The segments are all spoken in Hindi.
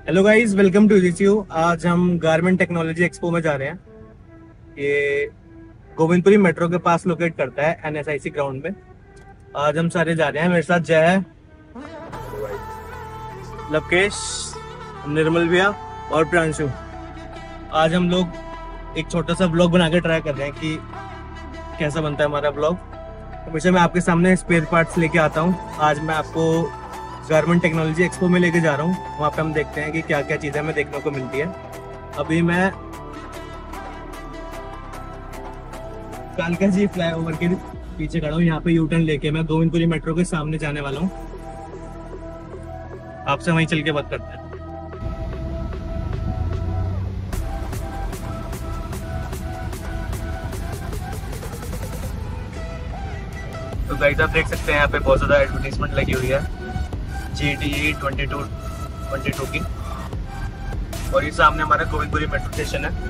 Hello guys, welcome to GCU. आज हम गारमेंट टेक्नोलॉजी एक्सपो में जा रहे हैं। ये गोविंदपुरी मेट्रो के पास लोकेट करता है, एनएसआईसी ग्राउंड में। आज हम सारे जा रहे हैं। मेरे साथ जय है, लवकेश, निर्मल भैया और प्रांशु। आज हम लोग एक छोटा सा ब्लॉग बना के ट्राई कर रहे हैं कि कैसा बनता है हमारा ब्लॉग। हमेशा मैं आपके सामने स्पेयर पार्ट्स लेके आता हूँ। आज मैं आपको गारमेंट टेक्नोलॉजी एक्सपो में लेके जा रहा हूँ। वहाँ पे हम देखते हैं कि क्या क्या चीज़ें हमें देखने को मिलती है। अभी मैं कालका जी फ्लाईओवर के पीछे खड़ा हूँ। यहाँ पे यूटर्न लेके मैं गोविंदपुरी मेट्रो के सामने जाने वाला हूँ। आपसे वहीं चल के बात करते हैं। तो गाइस, आप देख सकते हैं यहाँ पे बहुत ज़्यादा एडवर्टीजमेंट लगी हुई है GTE 22 की। और ये सामने हमारा गोविंदपुरी मेट्रो स्टेशन है।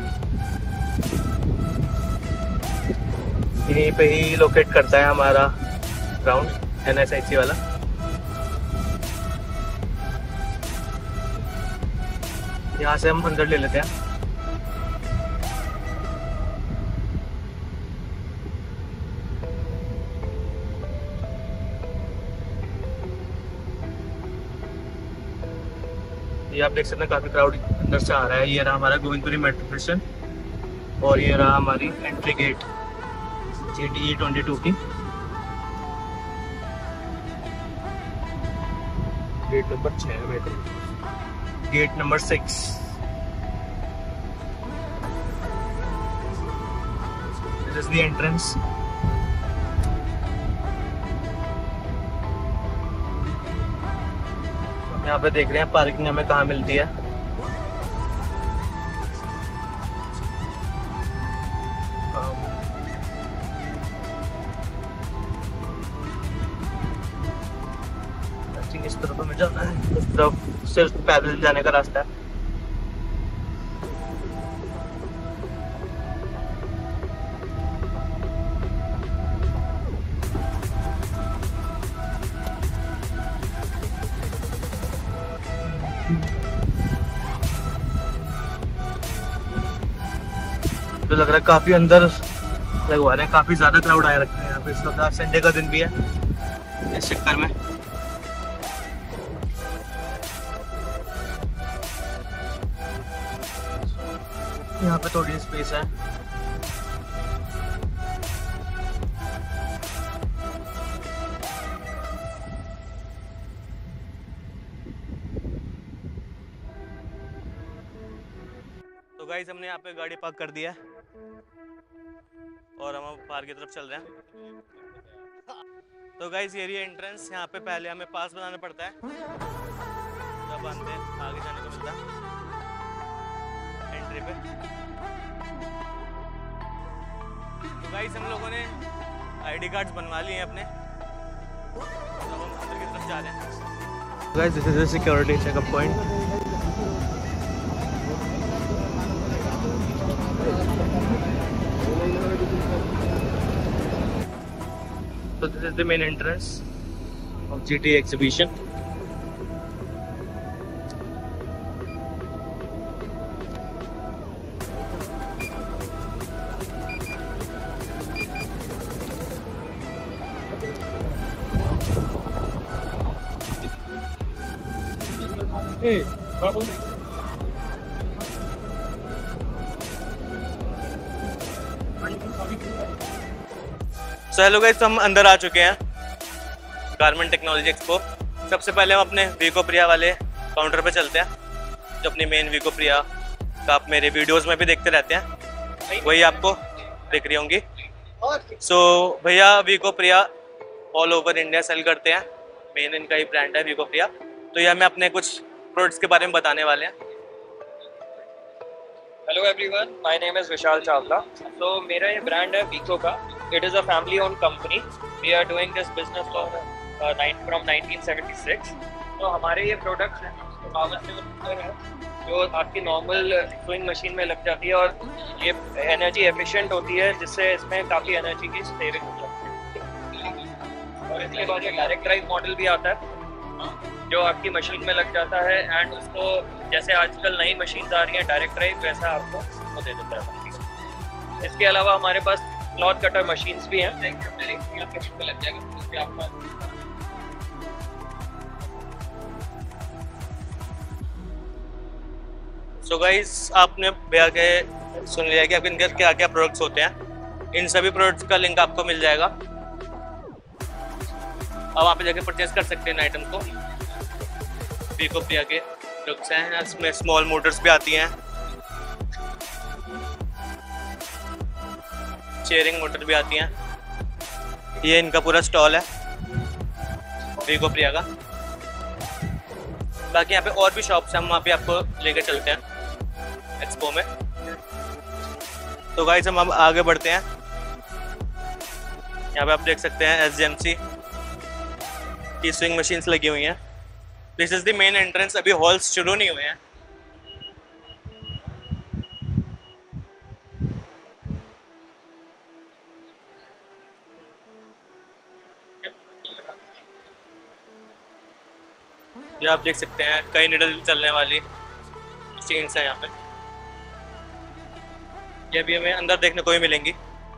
यहीं पे ही लोकेट करता है हमारा ग्राउंड, एनएसआईसी वाला। यहाँ से हम अंदर ले लेते हैं। ये आप देख सकते हैं, काफी क्राउड अंदर से आ रहा है। ये रहा हमारा गोविंदपुरी मेट्रो स्टेशन और ये रहा हमारी एंट्री गेट GTE 22 की। गेट नंबर 6 बेटे, gate number 6। This is the entrance. यहाँ पे देख रहे हैं पार्किंग हमें कहाँ मिलती है। इस तरफ हमें जाना है, इस तरफ सिर्फ पैदल जाने का रास्ता है। तो लग रहा है काफी अंदर लगवा रहे हैं। काफी ज्यादा क्राउड आया रखा है यहाँ पे। इस वक्त संडे का दिन भी है, इस चक्कर में यहाँ पे थोड़ी स्पेस है। तो गाइस, हमने यहाँ पे गाड़ी पार्क कर दिया है और हम अब बाहर की तरफ चल रहे हैं। तो गाइस, ये रही एंट्रेंस। यहाँ पे पहले हमें पास बनाना पड़ता है, तब अंदर आगे जाने को मिलता है एंट्री पे। तो गाइस, हम लोगों ने ID कार्ड्स बनवा लिए हैं अपने। तो हम अंदर की तरफ जा रहे हैं। Guys, this is the security checkup point. So this is the main entrance of GT exhibition. Hey, so hello guys, तो हम अंदर आ चुके हैं गारमेंट टेक्नोलॉजी एक्सपो। सबसे पहले हम अपने वीको प्रिया वाले काउंटर पे चलते हैं, जो अपनी मेन वीको प्रिया का आप मेरे वीडियोस में भी देखते रहते हैं, वही आपको दिख रही होंगी। सो भैया वीको Priya all over India sale करते हैं। मेन इनका ही ब्रांड है वीको प्रिया। तो ये हमें अपने कुछ प्रोडक्ट्स के बारे में बताने वाले हैं। Hello everyone, my name is Vishal Chawla. तो मेरा ये ब्रांड है वीको का। It is a family own company. We are doing this business from 1976। तो हमारे ये प्रोडक्ट्स हैं, पावर सेवर है, जो आपकी नॉर्मल स्विंग मशीन में लग जाती है और ये एनर्जी एफिशिएंट होती है, जिससे इसमें काफ़ी एनर्जी की सेविंग हो जाती है। और इसके बाद ये डायरेक्ट ड्राइव मॉडल भी आता है। जो आपकी मशीन में लग जाता है एंड उसको जैसे आजकल नई मशीन आ रही हैं डायरेक्ट ड्राइव, वैसा आपको वो दे देता है। इसके अलावा हमारे पास क्लॉथ कटर मशीन्स भी हैं। लग जाएगा सो गाइस, आपने भैया के सुन लिया कि आपके इनके क्या क्या प्रोडक्ट्स होते हैं। इन सभी प्रोडक्ट्स का लिंक आपको मिल जाएगा, अब वहाँ पे जाके परचेज कर सकते हैं आइटम को। वीको प्रिया के प्रोडक्ट्स हैं, इसमें स्मॉल मोटर्स भी आती हैं, चेयरिंग मोटर भी आती हैं। ये इनका पूरा स्टॉल है वीको प्रिया का। बाकी यहाँ पे और भी शॉप्स हैं, हम वहाँ पे आपको लेकर चलते हैं एक्सपो में। तो गाइस हम अब आगे बढ़ते हैं। यहाँ पे आप देख सकते हैं SGMC की स्विंग मशीन्स लगी हुई हैं। This is the main entrance, अभी हॉल्स शुरू नहीं हुए हैं। ये आप देख सकते हैं कई निडल चलने वाली मशीन्स हैं यहाँ पे। ये भी हमें अंदर देखने को ही मिलेंगी।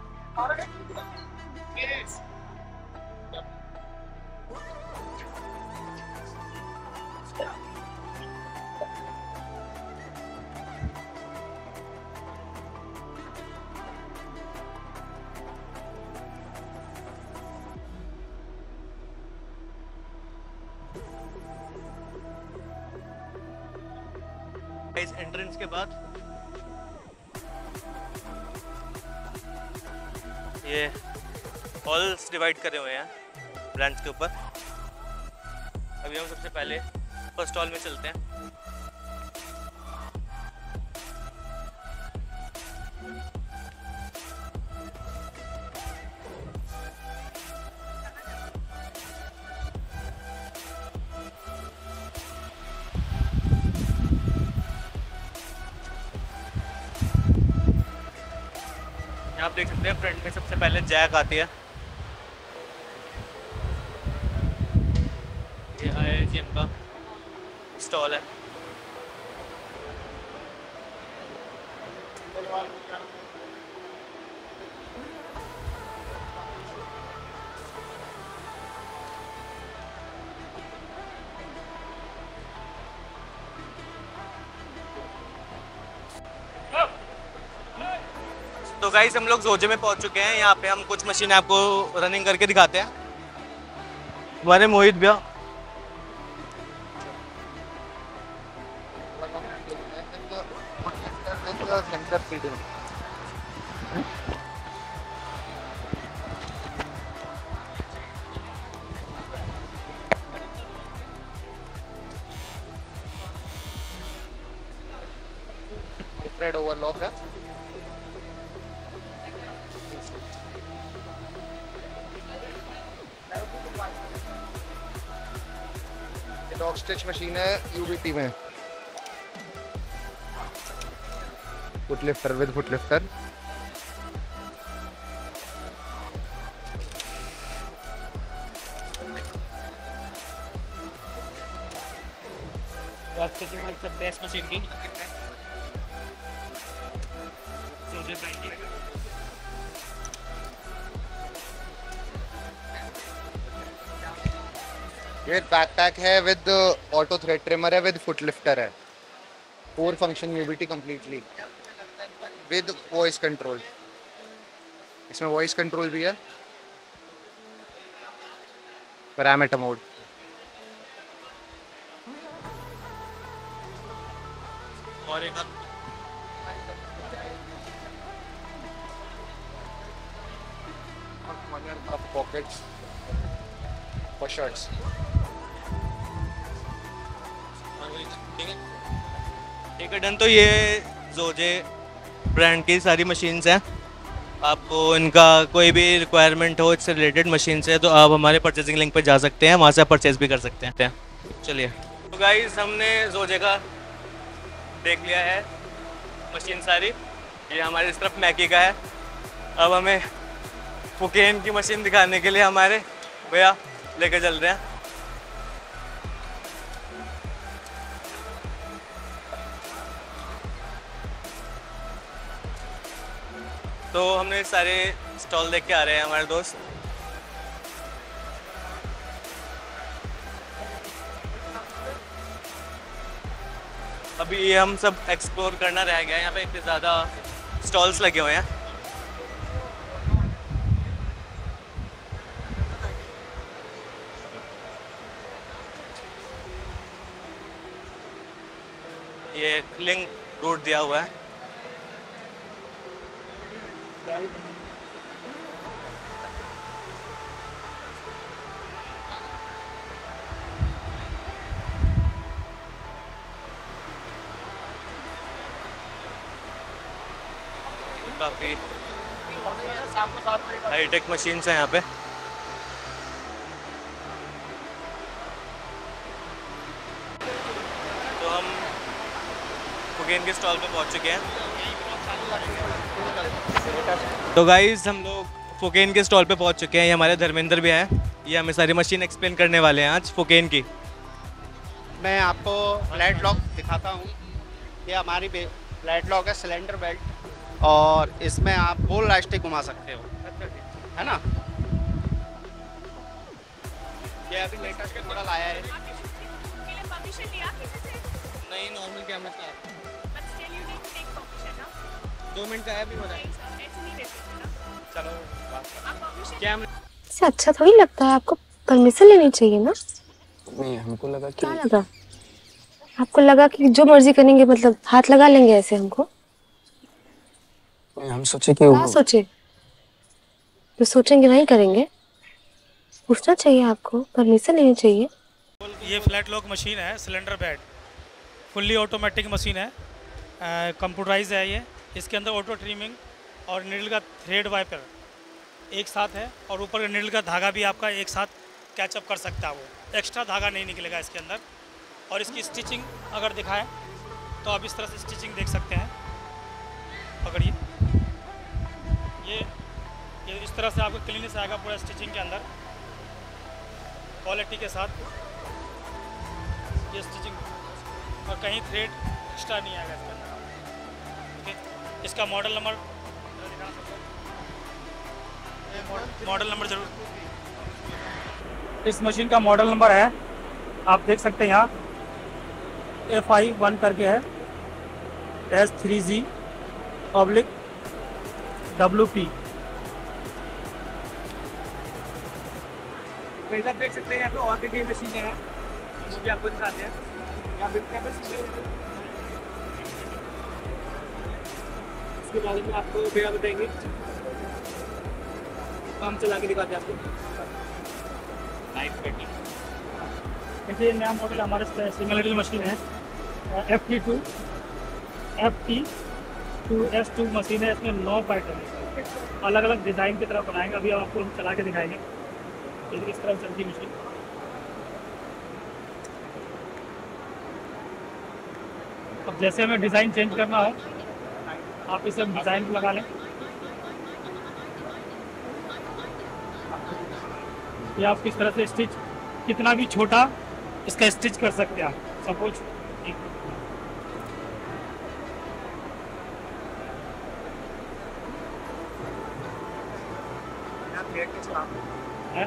इस एंट्रेंस के बाद ये हॉल्स डिवाइड करे हुए हैं ब्रांच के ऊपर। अभी हम सबसे पहले फर्स्ट हॉल में चलते हैं। आप देख सकते हैं फ्रंट में सबसे पहले जैक आती है। ये IIGM का स्टॉल है। तो गाइस हम लोग जोजे में पहुंच चुके हैं। यहाँ पे हम कुछ मशीन आपको रनिंग करके दिखाते हैं। हमारे मोहित भैया थ्रेड ओवरलॉक है। डॉग स्टिच मशीन है यूबीटी में। Foot lifter with foot lifter. Machine की ये बैकपैक है विद ऑटो थ्रेड ट्रिमर है विद फुट लिफ्टर है। 4 function UBT completely with voice control. इसमें वॉइस कंट्रोल भी है, पैरामीटर मोड। और एक पॉकेट्स फॉर शर्ट्स। ठीक है डन। तो ये जोजे ब्रांड की सारी मशीन्स हैं। आपको इनका कोई भी रिक्वायरमेंट हो इससे रिलेटेड मशीन से, तो आप हमारे परचेजिंग लिंक पर जा सकते हैं, वहाँ से आप परचेज भी कर सकते हैं। चलिए तो गाइस हमने जोजे का देख लिया है मशीन सारी। ये हमारे इस तरफ मैकी का है। अब हमें फुकेन की मशीन दिखाने के लिए हमारे भैया लेकर चल रहे हैं। तो हमने सारे स्टॉल देख के आ रहे हैं हमारे दोस्त। अभी ये हम सब एक्सप्लोर करना रह गया है। यहाँ पे इतने ज़्यादा स्टॉल्स लगे हुए हैं। ये लिंक रूट दिया हुआ है। काफ़ी हाईटेक मशीन्स हैं यहाँ पे। तो हम फुकेन के स्टॉल पे पहुँच चुके हैं। तो गाइस हम लोग फुकेन के स्टॉल पे पहुँच चुके हैं। ये हमारे धर्मेंद्र भी हैं, ये हमें सारी मशीन एक्सप्लेन करने वाले हैं आज फुकेन की। मैं आपको फ्लैट लॉक दिखाता हूँ। ये हमारी फ्लैट लॉक है, सिलेंडर बेल्ट, और इसमें आप गोल इलास्टिक घुमा सकते हो, है ना। ये अभी लेटेस्ट मॉडल आया है। नहीं, नॉर्मल कैमरा का 2 मिनट का है, अभी हो रहा है। चलो कैमरा इससे अच्छा थोड़ी लगता है, आपको परमिशन लेनी चाहिए ना। नहीं, हमको लगा कि क्या लगा? आपको लगा कि जो मर्जी करेंगे, मतलब हाथ लगा लेंगे ऐसे हमको? हम सोचे कि क्या सोचे? जो सोचेंगे वही करेंगे। पूछना चाहिए आपको, परमिशन लेनी चाहिए। ये फ्लैट लॉक मशीन है, cylinder bed, fully automatic machine है, कंप्यूटराइज है ये। इसके अंदर ऑटो ट्रिमिंग और नीडल का थ्रेड वाइपर एक साथ है, और ऊपर नीडल का धागा भी आपका एक साथ कैचअप कर सकता है। वो एक्स्ट्रा धागा नहीं निकलेगा इसके अंदर। और इसकी स्टिचिंग अगर दिखाएं तो आप इस तरह से स्टिचिंग देख सकते हैं। पकड़िए, ये इस तरह से आपको क्लीननेस आएगा पूरा स्टिचिंग के अंदर, क्वालिटी के साथ ये स्टिचिंग, और कहीं थ्रेड एक्स्ट्रा नहीं आएगा इसके अंदर। ओके, इसका मॉडल नंबर जरूर। इस मशीन का मॉडल नंबर है, आप देख सकते हैं यहाँ FI1 करके है, S3G/WP। इधर देख सकते हैं, यहाँ पे और भी मशीन है, वो भी आपको दिखाते हैं। यहाँ पे इसके बारे में आपको क्या बताएंगे, काम चला के दिखाते हैं आपको। देखिए नया मॉडल हमारे सिमिलर मशीन है, FT2S2 मशीन है। इसमें 9 पैटर्न अलग अलग डिज़ाइन की तरफ बनाएंगे। अभी आपको हम चला के दिखाएंगे इस तरह चलती मशीन। अब जैसे हमें डिज़ाइन चेंज करना हो, आप इसे डिज़ाइन को लगा लें। ये आप किस तरह से स्टिच, कितना भी छोटा इसका स्टिच कर सकते हैं आप। सपोज है,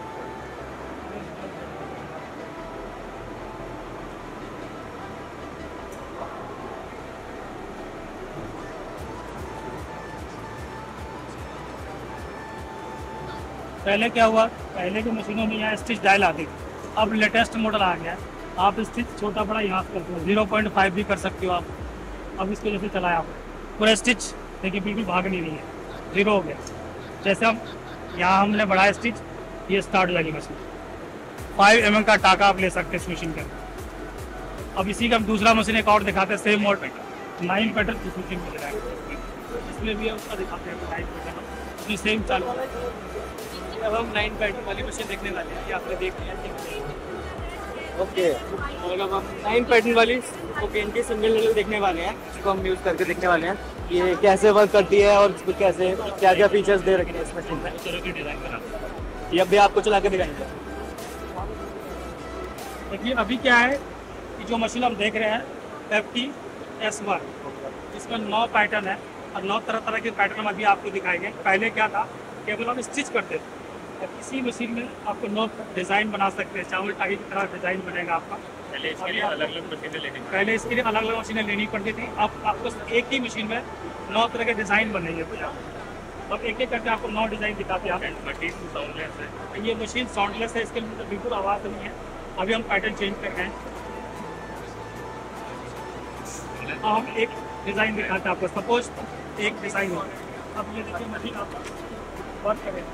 पहले क्या हुआ, पहले की मशीनों में यहाँ स्टिच डायल आती थी। अब लेटेस्ट मॉडल आ गया, आप स्टिच छोटा बड़ा यहाँ से करते हो, 0.5 भी कर सकते हो आप। अब इसको जैसे चलाया आप, पूरा स्टिच देखिए बिल्कुल भाग नहीं रही है, 0 हो गया। जैसे हम यहाँ हमने बढ़ाया स्टिच, ये स्टार्ट हो जाएगी मशीन। 5 mm का टाका आप ले सकते हैं इस मशीन के अंदर। अब इसी का हम दूसरा मशीन एक और दिखाते हैं, सेम मॉडल 9 पैटर्न इस मशीन में लगाएंगे। इसमें भी हम उसका दिखाते हैं 9 पैटर्न, उसकी सेम चालू। अब हम 9 पैटर्न वाली मशीन देखने वाले हैं, ये आपने देख लिया। ओके, और अब हम 9 पैटर्न वाली फुकेन की सिंगल लेवल देखने वाले हैं, इसको हम यूज़ करके देखने वाले हैं ये कैसे वर्क करती है और इसको कैसे क्या क्या फीचर्स दे रखे हैं इस मशीन में। ये अभी आपको चला के दिखाएंगे। देखिए अभी क्या है कि जो मशीन हम देख रहे हैं FT-S1, इसमें 9 पैटर्न है, और 9 तरह तरह के पैटर्न हम अभी आपको दिखाएंगे। पहले क्या था, केवल हम स्टिच करते थे, अब इसी मशीन में आपको 9 डिज़ाइन बना सकते हैं। चावल टाई की तरह डिज़ाइन बनेगा आपका। पहले इसके लिए अलग अलग मशीनें लेनी पड़ती थी। अब आपको एक ही मशीन में 9 तरह के डिज़ाइन बनेंगे भैया। अब एक एक करके आपको 9 डिज़ाइन दिखाते हैं। मशीन साउंडलेस है, ये मशीन साउंडलेस है, इसके अंदर बिल्कुल आवाज़ नहीं है। अभी हम पैटर्न चेंज कर रहे हैं। हम एक डिज़ाइन दिखाते हैं आपको। सपोज एक डिज़ाइन हो, अब ये देखिए मशीन आपका वर्क करें।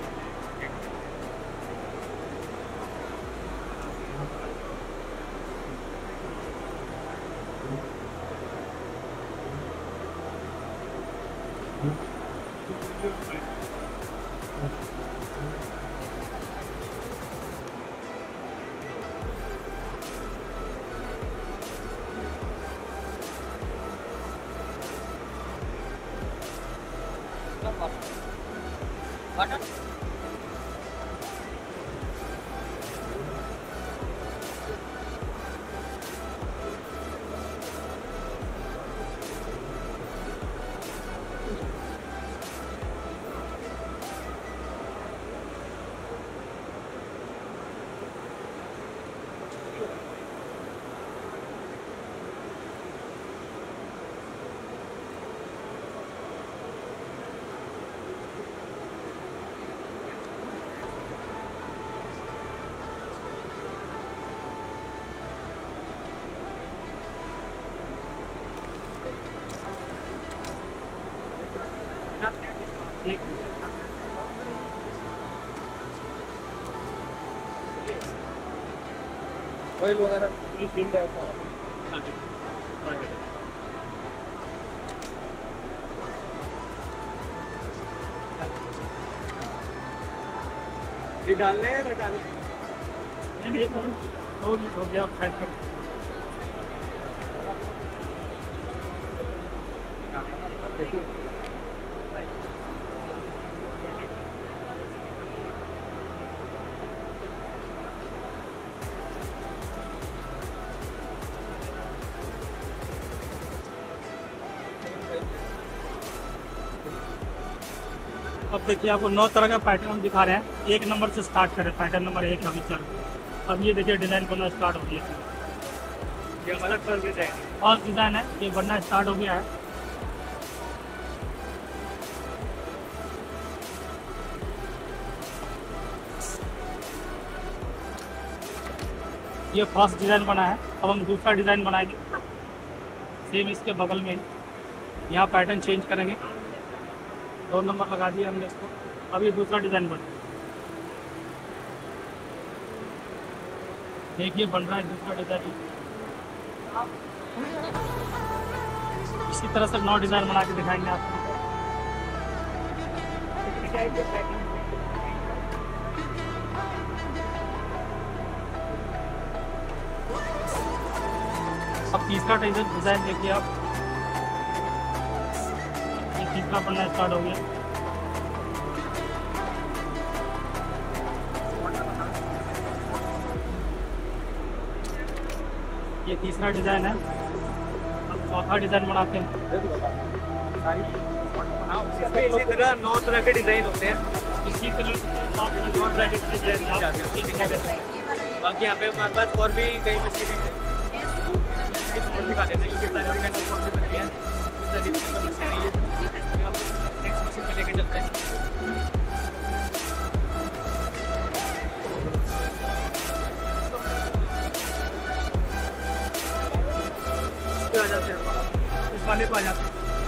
डालने हैं हो गया। अब देखिए आपको 9 तरह का पैटर्न हम दिखा रहे हैं। 1 नंबर से स्टार्ट करें, पैटर्न नंबर 1 अभी चल। अब ये देखिए डिज़ाइन बनना स्टार्ट हो गया। ये अलग तरह के और डिज़ाइन है, ये बनना स्टार्ट हो गया है। ये फर्स्ट डिज़ाइन बना है। अब हम दूसरा डिज़ाइन बनाएंगे सेम इसके बगल में। यहाँ पैटर्न चेंज करेंगे, 2 नंबर लगा दिया हमने इसको। अब ये दूसरा डिज़ाइन बना, देखिए बन रहा है दूसरा डिज़ाइन। इसी तरह से 9 डिज़ाइन बना के दिखाएंगे आपको। अब तीसरा डिज़ाइन देखिए आप, ये तीसरा बनना स्टार्ट हो गया। ये तीसरा डिज़ाइन है। अब चौथा डिज़ाइन बनाते हैं। इसी तरह 9 तरह के डिज़ाइन होते हैं। इसी तरह 9 तरह के डिज़ाइन बाकी यहाँ पे हमारे पास और भी कई मशीनें हैं। दिखा देते हैं नेक्स्ट मशीन पे लेके चलते हैं। आ जाते हैं इस वाले को आ जाते हैं।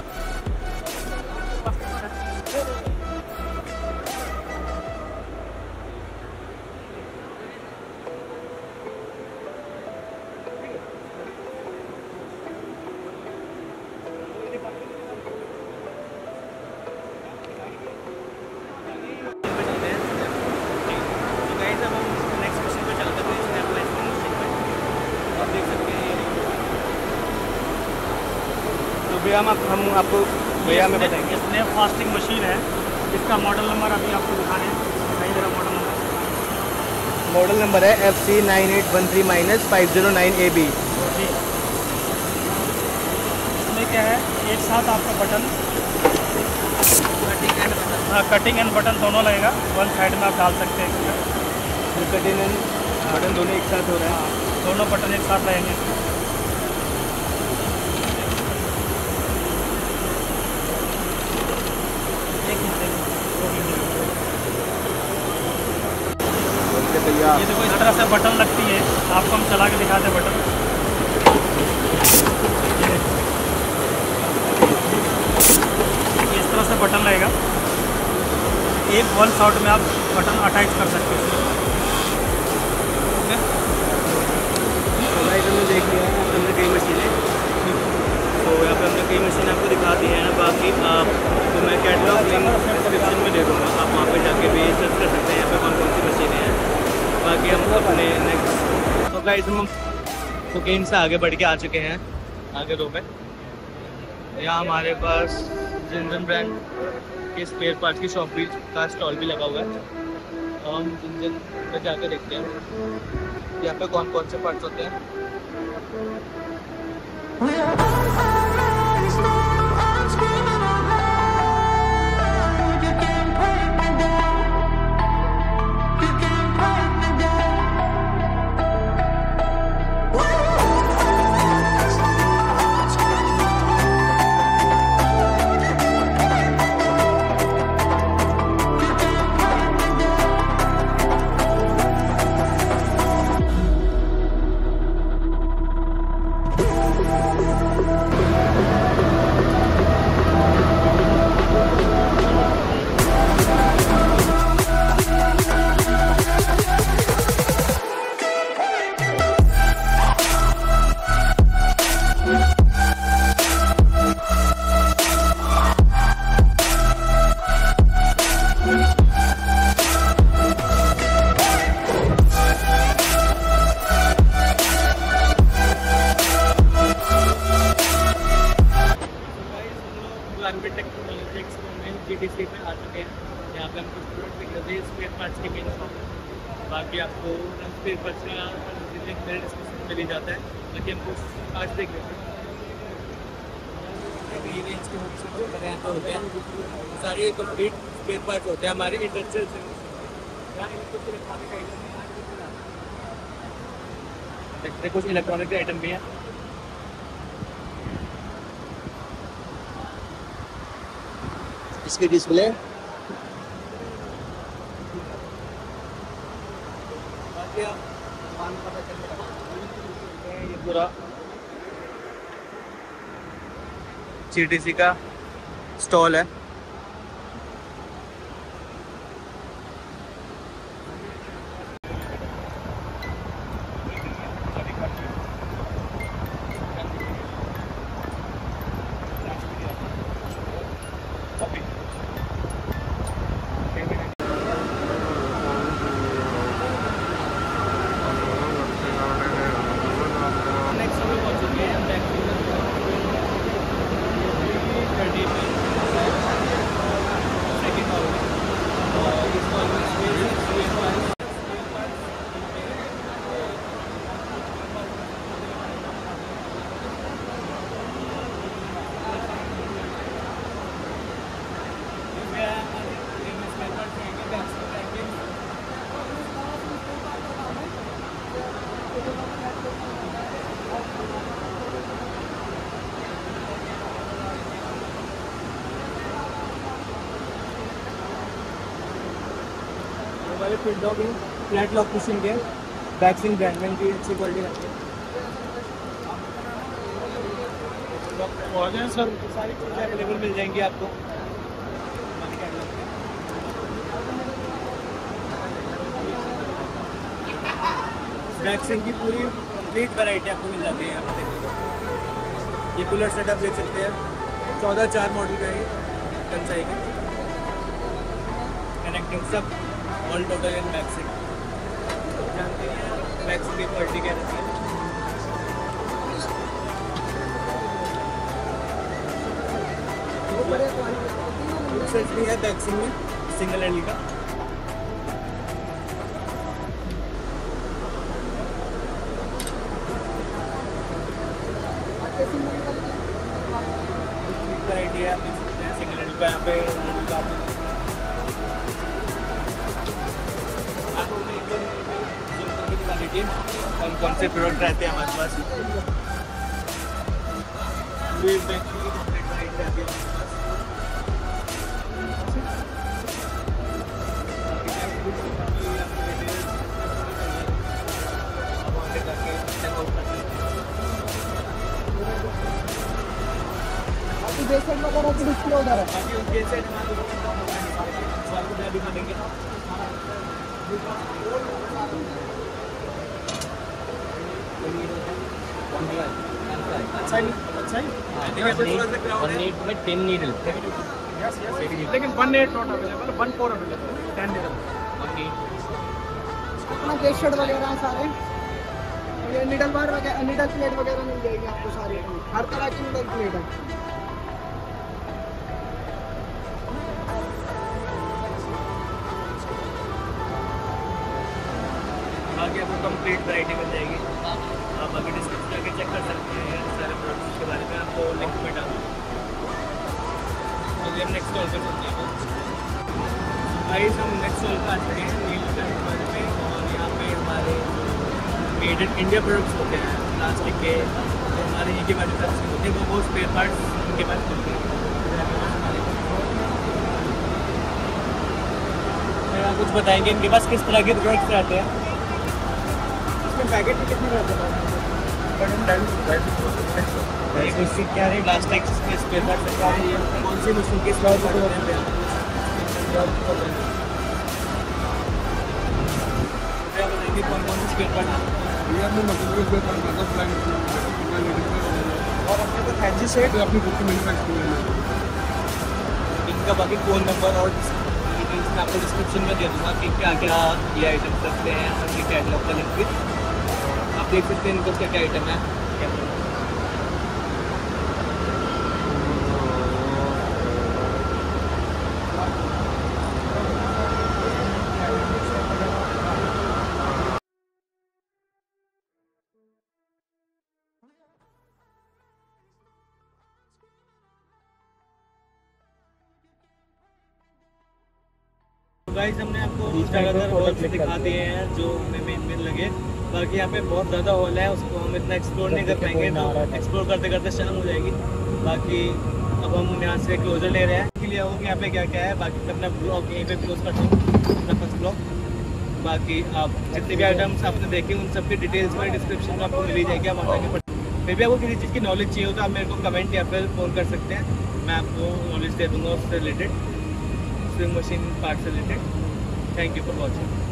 भैया हम आपको भैया में बताएंगे। इसमें फास्टिंग मशीन है, इसका मॉडल नंबर अभी आपको दिखा रहे हैं। बताइए जरा मॉडल नंबर है FC9813-509AB। जी, इसमें क्या है, एक साथ आपका बटन हाँ, कटिंग एंड बटन दोनों लगेगा, वन साइड में आप डाल सकते हैं। कटिंग एंड बटन दोनों एक साथ हो रहा है। दोनों बटन एक साथ लगेंगे। ये देखो इस तरह से बटन लगती है, आपको हम चला के दिखाते हैं बटन। इस तरह से बटन लगेगा, एक वन शॉट में आप बटन अटैच कर सकते हो। तो भाई हमने देख लिया है, हमने कई मशीनें, तो यहाँ पे हमने कई मशीनें आपको दिखा दी है ना। बाकी आप तो मैं कैटलॉग लिंक डिस्क्रिप्शन में दे दूँगा, आप वहाँ पे जाके भी सर्च कर सकते हैं यहाँ पे कौन कौन सी मशीनें हैं। बाकी हम अपने नेक्स्ट, तो गाइस हम कोकेन से आगे बढ़ के आ चुके हैं आगे रो में। यहाँ हमारे पास जिंजन ब्रांड के स्पेयर पार्ट्स की शॉप भी का स्टॉल भी लगा हुआ है। तो हम जिंजन में जाके देखते हैं यहाँ पे कौन कौन से पार्ट्स होते हैं। GTC पे आ चुके हैं। यहाँ पे हमको प्रोडक्ट दिख रहे हैं स्पेयर पार्ट्स के मेन शॉप। बाकी आपको स्पेयर पार्ट्स का लिंक मेरे डिस्क्रिप्शन में मिल जाता है। बाकी हमको आज देख लेते हैं ये रेंज के होते हैं तो होते हैं सारे कंप्लीट स्पेयर पार्ट्स होते हैं हमारे इंडस्ट्रियल से। कुछ इलेक्ट्रॉनिक के आइटम भी हैं। इसकी डिस्प्ले ये पूरा GTC का स्टॉल है। हमारे fit lock flat lock pushing के बैक्सिंग ब्रांड की अच्छी क्वालिटी रहती है। सर सारी चीज़ें अवेलेबल मिल जाएंगी आपको। बैक्सिंग की पूरी कंप्लीट वैरायटी आपको मिल जाती है यहाँ पर। देखिए ये कूलर सेटअप देख सकते हैं, 14/4 मॉडल का है कंसाई का कनेक्टिंग सब ऑल टोटल इन बैक्सिंग। जानते हैं बैक्सिंग की क्वालिटी क्या रहती है। सेट भी है बैक्सिंग में सिंगल एल का। वैरायटी है सिंगल एल का यहाँ पे देखिए कौन कौन से प्रोडक्ट रहते हैं हमारे पास। लुई वुइटन की complete variety रहती है हमारे पास। अब आगे जाके चेकआउट करते हैं। बाकी बेस साइड वगैरह की डिस्प्ले उधर है। बाकी उनके साइड हमारे सवाल को दिखा देंगे। अच्छा ही में 10 नीडल। लेकिन 1.8 नॉट अवेलेबल, 1.4 अवेलेबल, 10 नीडल। अपना बेस शेड वगैरह हैं सारे। ये नीडल बार वगैरह, नीडल प्लेट वगैरह मिल जाएगी आपको सारी, हर तरह की नीडल प्लेट है। बाकी आपको कंप्लीट वैरायटी मिल जाएगी। आप अभी डिस्क्रिप्शन करके चेक कर सकते हैं सारे प्रोडक्ट्स के बारे में, आपको लिंक में डालूँ। तो हम नेक्स्ट स्टॉल पर चलते हैं। गाइस हम नेक्स्ट स्टॉल पर आ चुके हैं नील के बारे में, और यहाँ पे हमारे मेड इन इंडिया प्रोडक्ट्स होते हैं प्लास्टिक के, जो हमारे ये के मैन्युफैक्चरिंग होते हैं, वो स्पेयर पार्ट्स इनके पास मिलते हैं। आप कुछ बताएंगे इनके पास किस तरह के प्रोडक्ट्स रहते हैं? पैकेट में कितने रहते हैं? इसकी क्या है प्लास्टिक के स्पेयर पार्ट क्या है, ये कौन सी मशीन के स्पेयर पार्ट होते हैं? बताएंगे कौन कौन से स्पेयर पार्ट हैं? और अपने को फैंसी सेट अपनी बुक की मैन्युफैक्चरिंग है। इनका बाकी फ़ोन नंबर और डिटेल्स मैं आपको डिस्क्रिप्शन में दे दूँगा कि क्या क्या ये आइटम्स रखते हैं, उनकी कैटलॉग का लिंक भी आप देख सकते हैं इनको क्या क्या आइटम है। गाइस हमने आपको ज़्यादातर हॉल्स दिखा दिए हैं जो हमें मेन लगे। बाकी यहाँ पे बहुत ज़्यादा हॉल है, उसको हम इतना एक्सप्लोर नहीं कर पाएंगे, तो एक्सप्लोर करते करते शाम हो जाएगी। बाकी अब हम यहाँ से क्लोजर ले रहे हैं कि लिया हो कि यहाँ पे क्या क्या है। बाकी मैं अपना ब्लॉग यहीं पे क्लोज करता हूँ, अपना फर्स्ट ब्लॉग। बाकी आप जितने भी आइटम्स आपने देखे उन सब की डिटेल्स में डिस्क्रिप्शन में आपको मिल जाएगी, आप आगे पढ़। फिर भी आपको किसी चीज़ की नॉलेज चाहिए हो तो आप मेरे को कमेंट या फिर फ़ोन कर सकते हैं, मैं आपको नॉलेज दे दूँगा उससे रिलेटेड, स्विंग मशीन पार्ट से related. Thank you for watching.